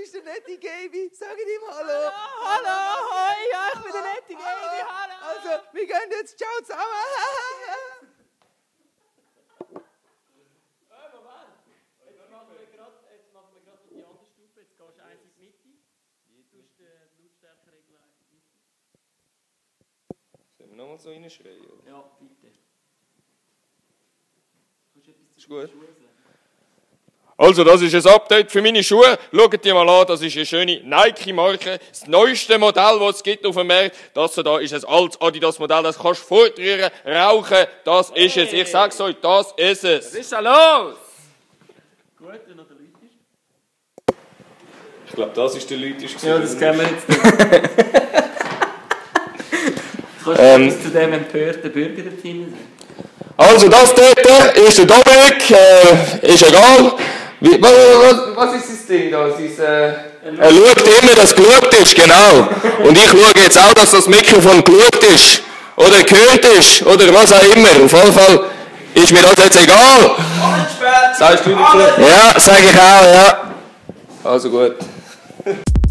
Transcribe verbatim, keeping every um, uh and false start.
ist der nette Gaby. Sag ihm Hallo. Hallo, hoi, ja, ich bin der nette Gaby, hallo. Also, wir gehen jetzt ciao zusammen. Jetzt machen wir gerade die andere Stufe, jetzt gehst du eins in die Mitte. Du tust die Lautstärkeregler in die Mitte. Sollen wir nochmal so reinschreien? Ja, bitte. Kannst du etwas Ist gut. zu Schuhe sagen? Also, das ist ein Update für meine Schuhe. Schaut die mal an, das ist eine schöne Nike-Marke. Das neueste Modell, das es gibt auf dem Markt. Das hier ist ein altes Adidas-Modell, das kannst du fortrühren, rauchen. Das ist es. Ich sag's euch, das ist es. Was ist da los? Gut, wenn noch der Leute ist. Ich glaube, das ist der Leutisch. Ja, das kennen wir jetzt nicht. Kannst du Ähm. etwas zu dem empörten Bürger dort hinten sagen? Also, das dort ist der Dominik. Äh, ist egal. Wie, was, was, was ist das Ding da? Ist, äh, er schaut immer, dass geschaut ist, genau. Und ich schaue jetzt auch, dass das Mikrofon geschaut ist. Oder gehört ist. Oder was auch immer. Auf jeden Fall ist mir das jetzt egal. Sagst du nicht? Ja, sage ich auch, ja. Also gut.